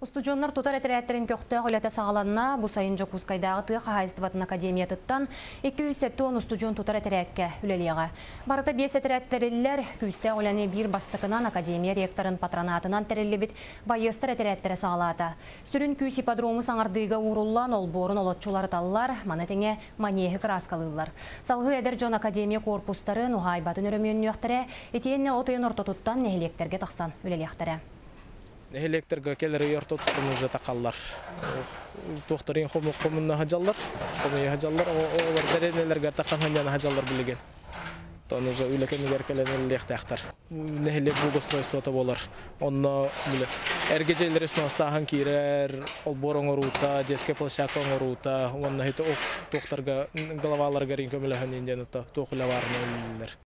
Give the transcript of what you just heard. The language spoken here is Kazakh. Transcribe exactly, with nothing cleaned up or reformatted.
Устужоннар тутар этереттерин көктө холете сагаланна бу сайын жокускайдагы тыга хайыстыбатын академиятыттан эки жүз сеттон устужон тутар этерекке үлелияга. Барыта бес этереттериллер күстө оляны бир бастыкынан академия ректорын патронатынан терелебит байыстыр этереттере сагалата. Сүрүн күс ипподрому саңардыга уруллан олборун олотчулары таллар, манатеңе маньехи краскалылар. Салгы эдер жон академия корпустары нухайбатын өрөмөннүөхтере этиенне отойын ортотуттан нехилектерге таксан үлелияхтере. Электрга келер йортоттун уже такаллар. Тохтарын хому хомунна хажаллар, хому хажаллар, олар деренелерге такангандан хажаллар билген. Тон уже үлекеннер келен лехтахтар. Нехилек благоустройството болар. Онно биле эргежелер сностахан кирер, олбороңорута, детский площадка оңорута, онно хито тохтарга головаларга ринкөмөлөһөн инден то тохулаварнелер.